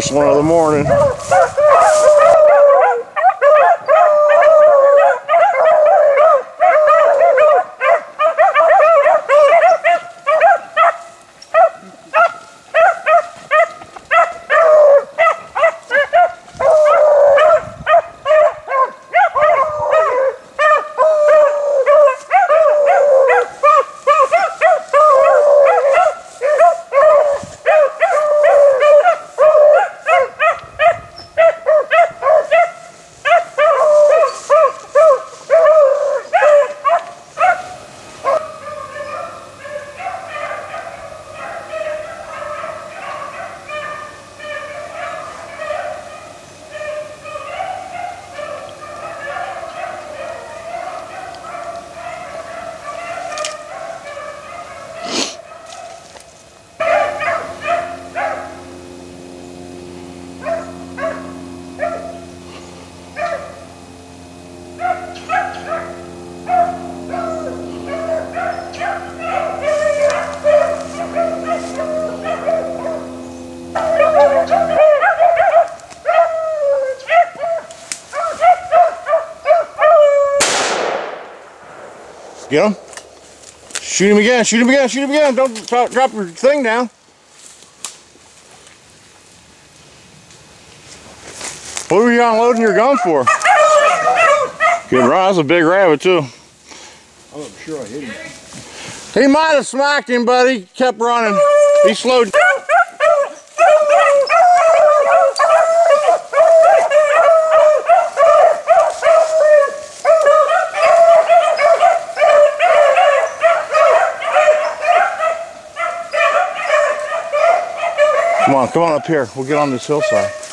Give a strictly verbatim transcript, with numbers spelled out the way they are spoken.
First one of the morning. Get him. Shoot him again. Shoot him again. Shoot him again. Don't drop, drop your thing down. What were you unloading your gun for? Good run. That's a big rabbit too. I'm not sure I hit him. He might have smacked him, but he kept running. He slowed. Come on, come on up here. We'll get on this hillside.